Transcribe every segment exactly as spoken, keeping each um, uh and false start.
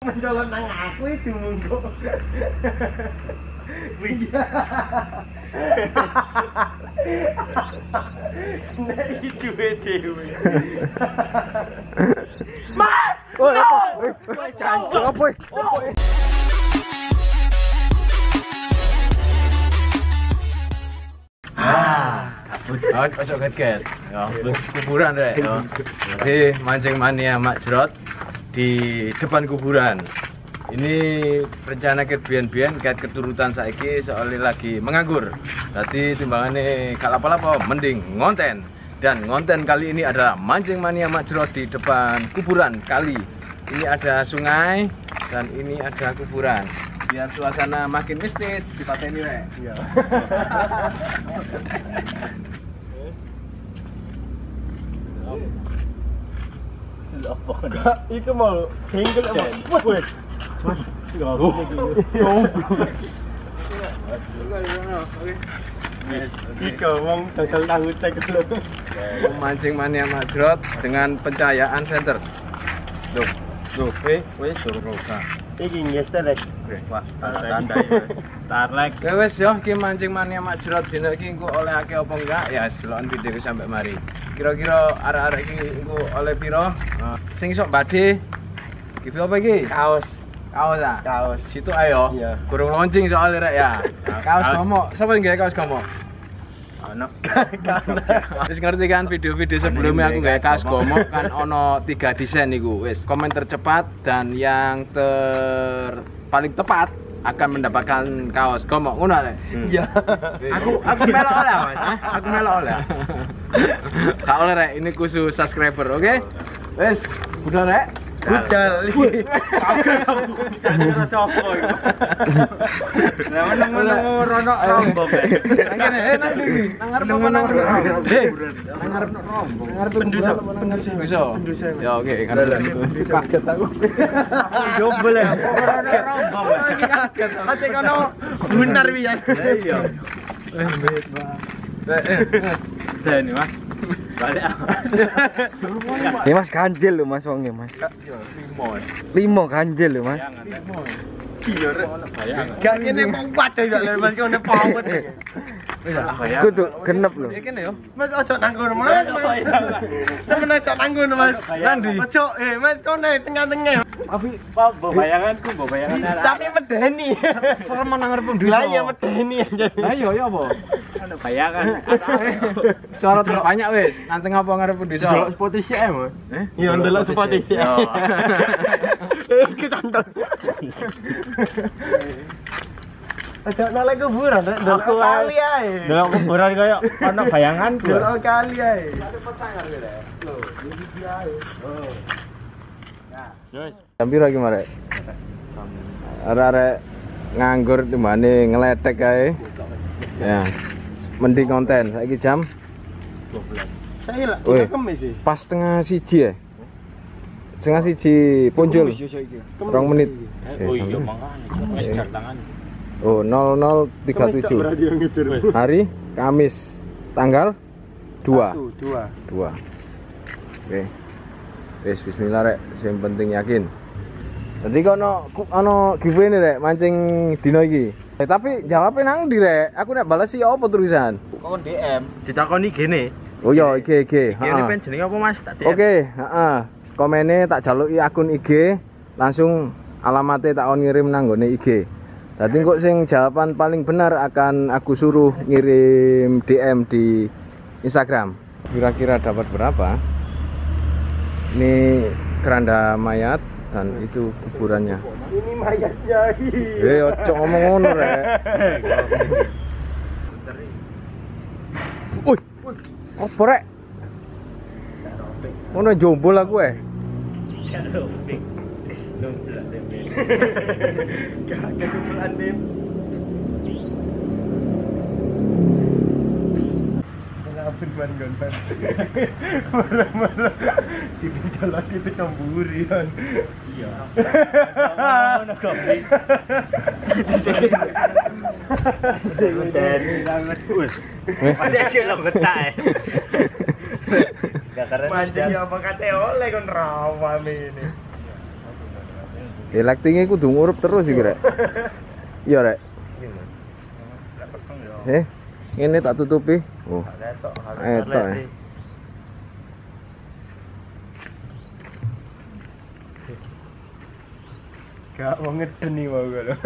mencolok nang aku itu mungko. Iya. Nek itu dhewe. Mas! Oh, apa? Apa? Apa? Ah, oh, cocok kaget. Ya, kuburan rek. Ya. Jadi mancing mania Mak Jrot di depan kuburan. Ini rencana ket biyen-biyen ket keturutan saiki soalnya lagi menganggur. Dadi timbangane gak lapo-lapo mending ngonten. Dan ngonten kali ini adalah mancing mania Mak Jrot di depan kuburan kali. Ini ada sungai dan ini ada kuburan. Biar suasana makin mistis dipateni rek. Iya. Iku mau hingkel apa? Wes. Mas, enggak aku iki. Iko wong gagal tahu cek lho. Mancing mania Mak Jrot dengan pencahayaan senter. Tuh, tuh, weh, weh suruh ka. Iki ngestelek. Wah, tanda Starlek. Ya wis yo, iki mancing mania Mak Jrot dina iki engko oleh akeh apa enggak? Ya deloken videoku sampai mari. Kira-kira arek-arek iki engko oleh piro? Uh, sing sok badhe. Iki apa iki? Kaos. Kaos ah. Kaos. Situ ayo. Iya. Kurang launching soalnya rek ya. Kaos gomo. Sapa sing gawe kaos gomo? Ono. Wis ngerti kan video-video sebelumnya aku gawe kaos gomo kan ono tiga desain iku. Wis komen tercepat dan yang ter paling tepat akan mendapatkan kaos gomo ngono rek. Iya. Aku aku melok oleh Mas. Aku melok oleh. Gak oleh rek, ini khusus subscriber, oke? Wis, udah rek. Budal. Kaget aku. Kira sopo iku. Lah meneng-meneng rono rombong. Nang kene, eh nang ndi? Nang ngarep apa nang rombong? Eh, nang ngarep rombong. Nang ngarep pendusa. Pendusa. Pendusa. Ya oke, ngarep. Kaget aku. Jombel ya. Rombong. Kaget. Ate kono bener pisan. Iya. Eh, bet, Bang. Eh, eh. Mas. Balik. Ini Mas ganjil lho Mas wonge Mas. Limo. Limo ganjil lho Mas. Iya rek. Gak kene kuat ya lho Mas kono pawet. Kudu genep lho. Ya kene yo. Mas ojo nang kono Mas. Temen ojo nang kono Mas. Nanti. Ojo eh Mas kono tengah-tengah. Tapi Mbok bayanganku, mbok bayangan. Tapi medeni. serem nang ngarep pendusa. Lah iya medeni aja. Lah iya ya apa? Ono bayangan. Suara terbanyak wis. Nanti ngapa ngarep pendusa? Delok spot isik ae, Mas. Eh? Iya, ndelok spot isik. Yo. Iki tonton. Ada nang kuburan rek, delok kali ae. Delok kuburan koyo ono bayanganku. Delok kali ae. Ada pecangar iki rek. Lho, iki ae. Oh. Ya. Jam piro iki marek? Arek-arek nganggur dimane ngeletek kae. Ya. Mending konten saiki jam dua belas. Saya lah, Wih. kita kemis sih. pas setengah siji ya. Setengah siji punjul. Rong menit. Oh iya makanya, cek tangan. Oh, nol nol tiga tujuh. Hari Kamis tanggal dua. dua. dua. Oke. Wis bismillah rek, sing penting yakin. Nanti kok ono ono giveaway nih rek mancing dino iki. Eh, tapi jawabnya nang ndi rek? Aku nek bales sih apa tulisan? Kok D M ditakoni gini. Oh iya I G I G. Ini pen jenenge apa Mas? Tak D M. Oke, heeh. Komene tak jaluki akun I G, langsung alamatnya tak on ngirim nang nggone I G. Dadi kok sing jawaban paling benar akan aku suruh ngirim D M di Instagram. Kira-kira dapat berapa? Ini keranda mayat dan itu kuburannya. Ini mayatnya. Eh, ojo ngomong ngono rek. Wih, apa rek? Ngono jombol aku eh. Gak kekumpulan tim. Kenapa ban gonpan? Marah-marah. Ditinggal lagi di kamburian. Iya. Mana kopi? Dari banget. Masih aja lo getak. Mancing ya apa kate oleh kon rawa ini. Ya lightingnya kudu ngurup terus iki rek. Iya rek. Eh, ini tak tutupi. Oh. Etok. Eh. Gak mau ngeden nih mau gue loh.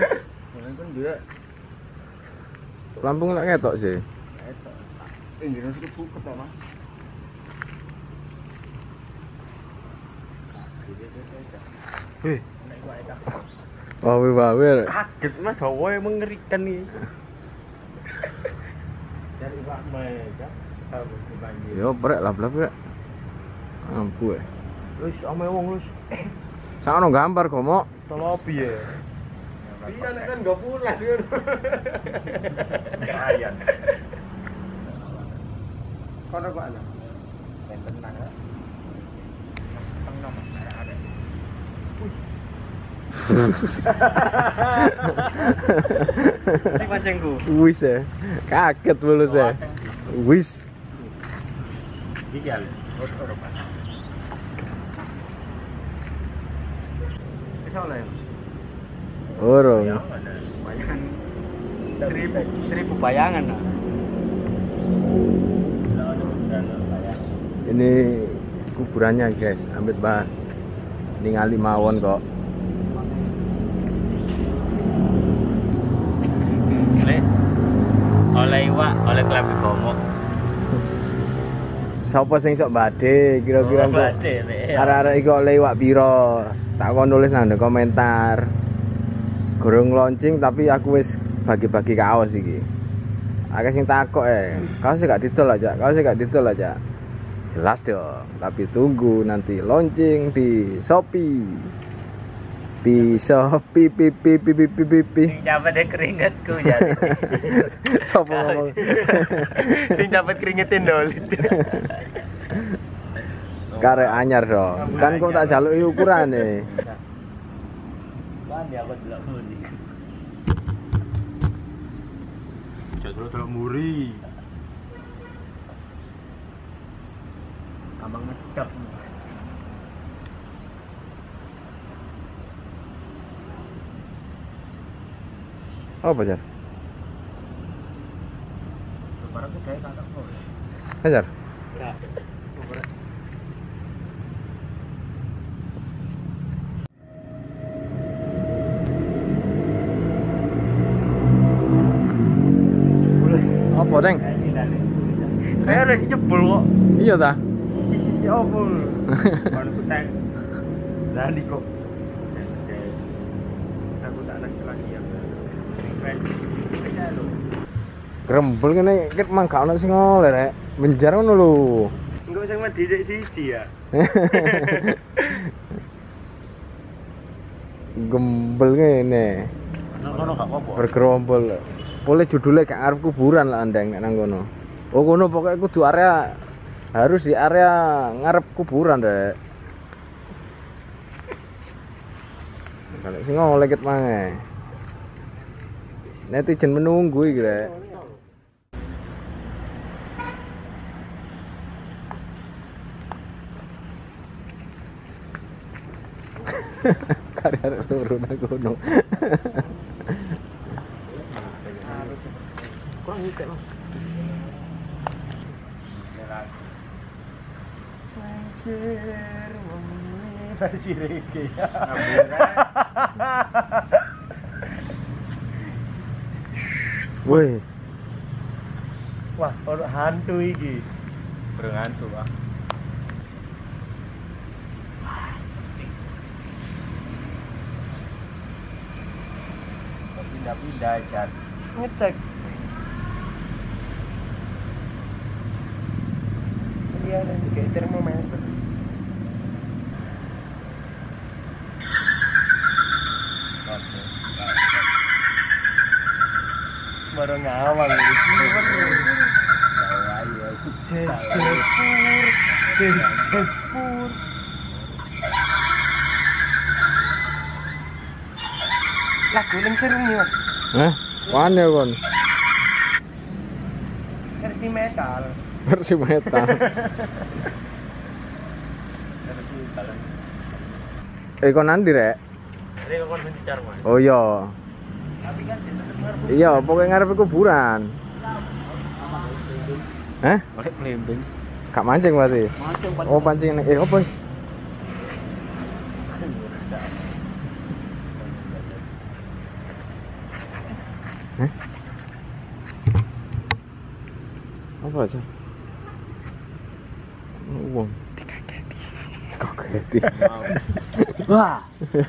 Lampung lek ketok sih. Ketok. Ini harus kebuket ta, Mas. Hei, Wawe-wawe rek. kaget Mas, hawa yang mengerikan nih. Cari Pak Mega. Yo brek lah blab rek. Ampu eh. Wis ame wong wis. Sakno gambar kok mok. Tolo piye? Iya nek kan gak pulas ngono. Ayan. Kono kok ana. Ben tenang ya. Tenang ada. Ini pancengku. Wis eh. Kaget mulus eh. Wis. Iki ya. Ora apa. Wis oleh. Ora. Bayangan seribu seribu bayangan lah. Ini kuburannya guys, ambil bahan. Ningali mawon kok. Oleh oleh iwak, oleh klambi gomo. Sapa sing sok badhe kira-kira Oh, kok. badhe, Rek. Arek-arek iki kok oleh iwak piro? Tak kon nulis nang komentar. Gorong launching tapi aku wis bagi-bagi kaos iki. Akeh sing takok eh, kaos gak didol aja, kaos gak didol aja. Jelas dong, tapi tunggu nanti launching di Shopee. Di Shopee pi pi pi pi pi pi pi. Sing dapat keringetku ya. Sopo ngomong. Sing dapat keringetin dolit. Karek anyar dong. Kan kok tak jaluki ukurane. Kan ya aku delok muni. Jadro delok muri. Abang ngedep. Apa jar? Barang gede kakak kok. Hajar. Ya. Apa deng? Kayak ada jebol kok. Iya ta? Sisi apa? Baru kuteng. Lali kok. Aku tak nang lagi ya. Grembel kene ket mangga ono sing oleh rek. Menjar ngono lho. Enggak usah mah dhisik siji ya. Gembel ngene. Ngono gak apa-apa. Bergerombol. Boleh judulnya kayak arep kuburan lah andeng nek nang kono. Oh kono pokoknya kudu area harus di area ngarep kuburan rek. Kalau sing oleh ket maneh. Netizen menunggu iki rek. Karya turun aku kono. Kok ngikut Mas? Anjir, wengi versi reggae. Woi, Wah, ono hantu iki. Burung hantu, ah. Pindah-pindah aja. Ngecek. Iya, ada juga termometer. Baru ngawang ini. Lagu yang sering nih Mas. hah? Wane kon? Versi metal. Versi metal. Versi metal. Eh kon nanti rek? Dari kon mencar, Mas. Oh iya. Tapi kan tetep ngarep. Iya, pokoknya ngarep kuburan. Hah? Oleh melembing. Gak mancing berarti? Mancing Oh, pancing nih. Eh, apa? Hah? Apa aja? Uang. Dikageti. Dikageti. Wah.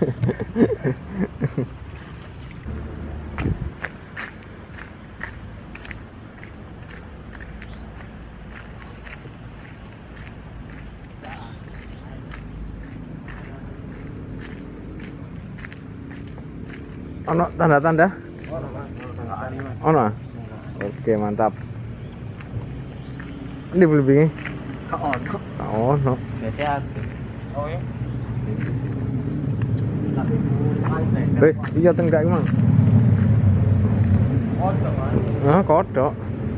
Ono tanda-tanda? Ono. Oke, mantap. Ini belum bingung. Ono. Ono. Biasa aku. Oh ya. Eh, iya tenggak emang. Ono, Mas. Ah, kodok.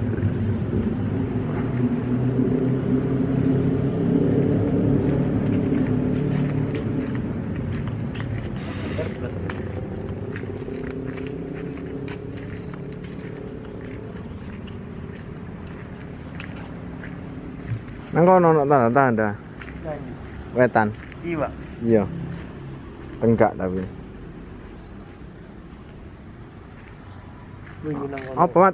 Nang kono ono tanda-tanda. Wetan. Iya. Iya. Tenggak tapi. Apa, Mat?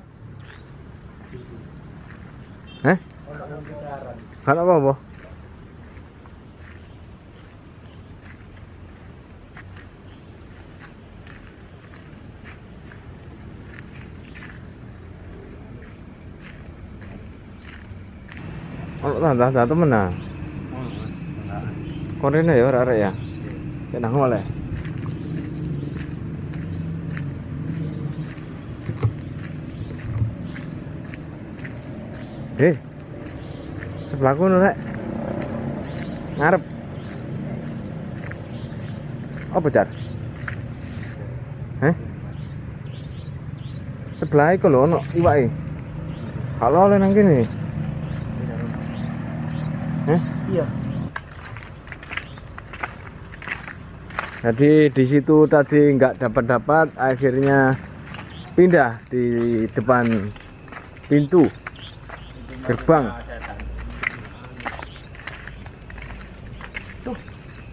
Heh? Kan apa, apa? Ono tanda-tanda temen ah. Korene ya arek ya. Nek nang oleh. Eh. Sebelah kono rek. Ngarep. Apa jar? Heh? Sebelah iku lho ono iwake. Kalau oleh nang kene. Heh? Iya. Jadi di situ tadi nggak dapat-dapat, akhirnya pindah di depan pintu gerbang. Tuh.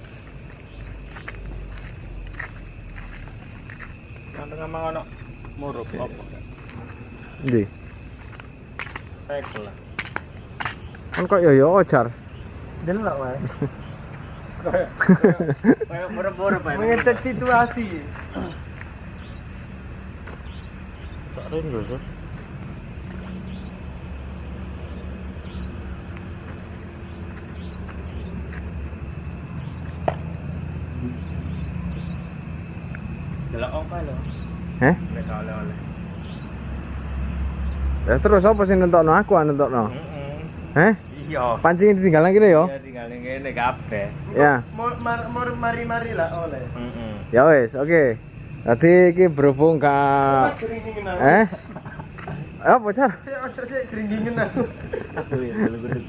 Kantong mang ono muruk apa? Ndi? Tekel. Kan kok yo yo ojar. Delok wae. Kayak boro-boro Pak. Mengecek situasi. Tak ring lho, Sus. Delok apa lho? Heh? Nek oleh-oleh. Ya terus apa sih nentokno aku nentokno? Heeh. Heh? Iya. Pancing ditinggal kene yo. Iya tinggal ngene kabeh. Ya. Mari-mari lah oleh. Heeh. Ya wes, oke. Tadi iki berhubung ka eh? Apa car? Saya ojo sik gringgingen aku. Aku ya gede-gede.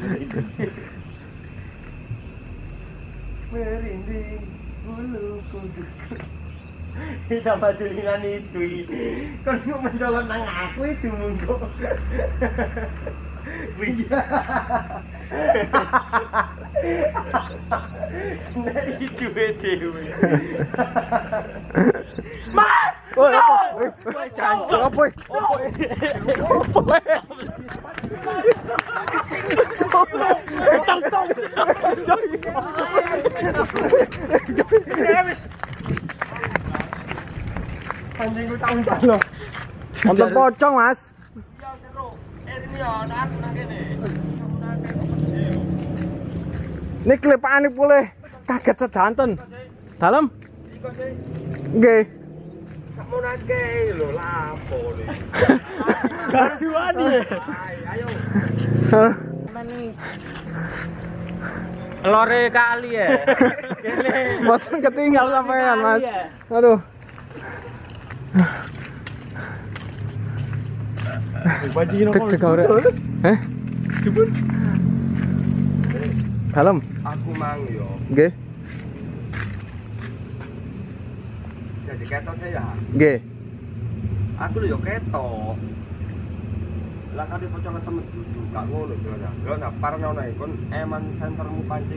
Merinding bulu kuduk. Kita bajulinan itu. Kan kok mencolot nang aku itu mungko. Iya. Nek itu dewe. Mas! Oh, apa? Eh, cancuk apa? Apa? Anjingku tak umpan loh. Nonton pocong, Mas. Ya seru. Eh ini ya nang nang kene. Ini klepane boleh kaget sedanten. Dalam? Iko sih. Nggih. Kamu nake lho lapo nih. Gajuan ya. Ayo. Mani. Lore kali ya. Kene. Boten ketinggal sampean, Mas. Aduh. Dek-dek ora. Heh? Jebul. Dalam? Aku mang yo. Nggih. jadi ketok saya. Nggih. Aku lho yo ketok. Lah kali pocongan temen dudu gak ngono lho ya. Lho nak parno nek kon eman sentermu pancing.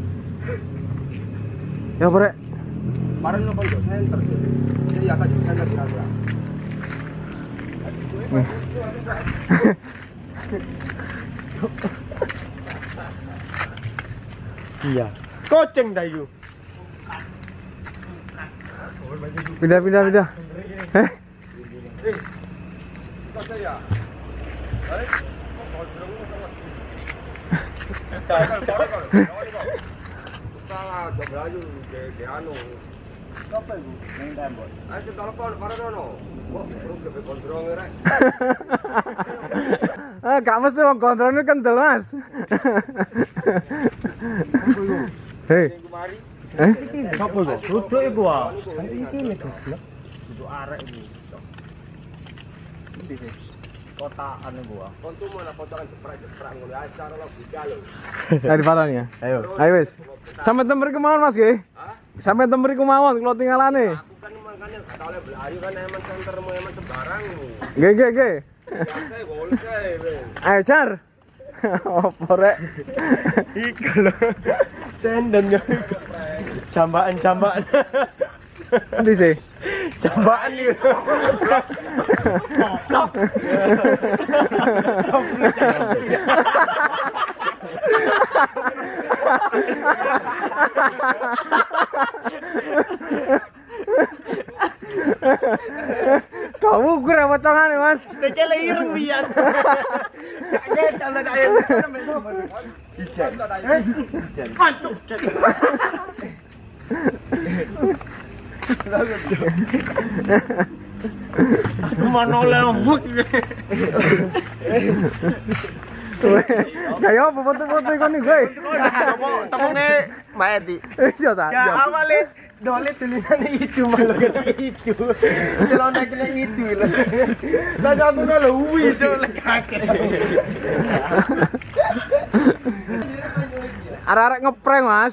Ya brek. Parno kon yo senter. Jadi ya tak senter kira-kira. Iya. Kucing dah you. Pindah pindah pindah. Eh? Kok saya? Hai. Salah, doblayu ke anu. Apa itu? Main tembok. Ayo telepon Parono. Kok terus ke kontrol rek. Ah, gak mesti wong kontrolnya kendel, Mas. Hei. Eh? Apa itu? Duduk iku ah. Iki nek goblok. Duduk arek iki. Ndi sih? Kotaan iku ah. Kontu mana potongan jeprak-jeprak ngono acara lo buka lho. Dari Parono ya. Ayo. Ayo wis. Sampai tember kemauan Mas nggih? Hah? Sampai tember kemauan kalau tinggalane. Aku kan makane gak tau le belayu kan emang sentermu emang sembarang. Nggih nggih nggih. Biasa gol kae wis. Ayo Car. Opo rek? Iku lho. Tenden yo. Jambaan-jambaan. Endi sih? Jambaan iki. Goblok. Kamu ukur potongane, Mas. Sekele ireng biyen. Gak kecal tak ayo. Ijen. Mantuk. Mana lembut. Kayak apa foto-foto kon iki, gue? Temune Maedi. Iya ta? Ya awalnya dolet tulisannya itu malah kena itu. Celana kena itu lah. Lah kamu lo uwi itu lah kakek. Arek-arek ngeprank, Mas.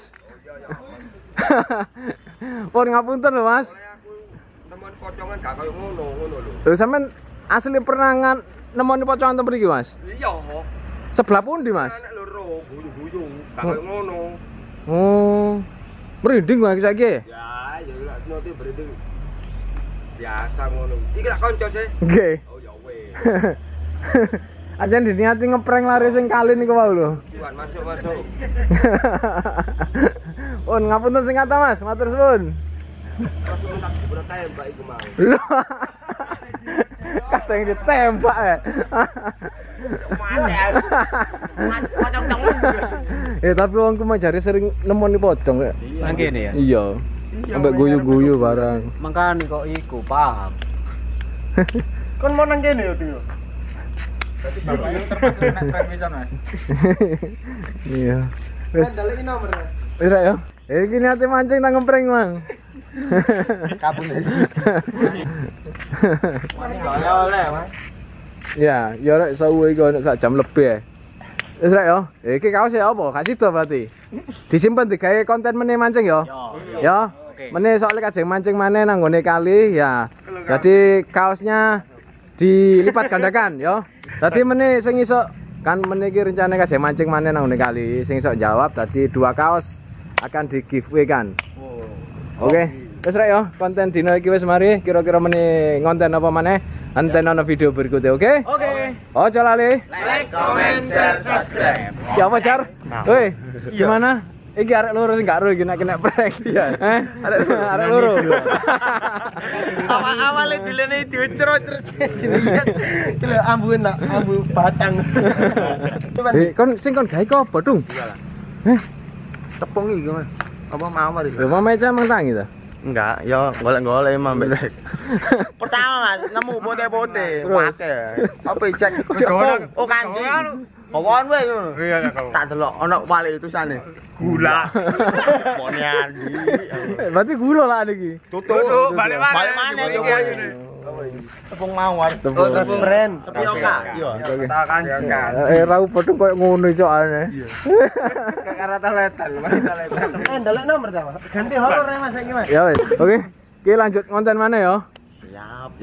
Pun ngapunten lho, Mas. Temen pocongan gak koyo ngono, ngono lho. Lho sampean asli pernah ngan nemoni pocongan tempat iki, Mas? Iya. Sebelah pundi, Mas? Anak loro guyu-guyu, gak koyo ngono. Oh. Merinding wae saiki. Ya, ya lak nanti berarti biasa ngono. Iki lak kanca sih. Nggih. Oh ya weh. Aja diniati ngeprank lari sing kali niku wae lho. Iwan masuk masuk. Pun ngapunten sing kata, Mas. Matur suwun. Terus minta dibuat tembak iku mau. Lho. Kaseng ditembak ya. Mati aku. Macam tangan. Eh tapi wongku mah jare sering nemoni pocong ya. Nang kene ya. Iya. Ambek guyu-guyu barang. Mangkane kok iku paham. Kon mau nang kene yo, Tio. Berarti bapaknya termasuk nek prank pisan, Mas. Iya. Wis. Daleki nomor. Wis ra yo. Eh iki niate mancing nang ngeprank, Mang. Kabun dari situ. Oleh oleh, Mas. Ya, ya rek sawu iki ono sak jam lebih ya. Wis rek yo. Iki kaos ya apa? Gak sida berarti. Disimpen digawe konten meneh mancing yo. Ya. Meneh soalnya kajeng mancing maneh nang nggone kali ya. Jadi kaosnya dilipat gandakan yo. Dadi meneh sing iso kan meneh iki rencana kajeng mancing maneh nang nggone kali. Sing iso jawab dadi dua kaos akan di giveaway kan. Oke. Wis rek yo, konten dino iki wis mari. Kira-kira meneh ngonten apa maneh? Anten ana video berikutnya, oke? Oke. Ojo lali. Like, comment, share, subscribe. Ya apa, Car? Woi, gimana? Iki arek loro sing gak ro iki nek kena prank. Iya. Eh, arek arek loro. Awal-awale dilene dicerot-cerot jenenge. Lho ambune nak, ambu batang. Eh, kon sing kon gawe kok apa, Dung? Eh, Tepung iki, Mas. Apa mau iki? lho meja mang tangi ta? Enggak, ya golek-golek emang mbek. Pertama Mas, nemu bote-bote, wake. Apa ijek? Oh kanjeng. Kawan wae ngono. Iya, kawan. Tak delok ana wale tulisane. Gula. Monian. Berarti gula lah iki. Tutuk, balik mana? Balik mana coba ini? Tepung mawar. Oh, terus brand. Tapioka. Iya. Tak kanjeng. Eh, rau padung koyo ngono soalnya. Kayak rata letal, mari letal. Eh, ndelok nomor ta, Mas. Ganti horor ya Mas iki, Mas. Ya wis. Oke. Oke, lanjut konten mana ya? Siap.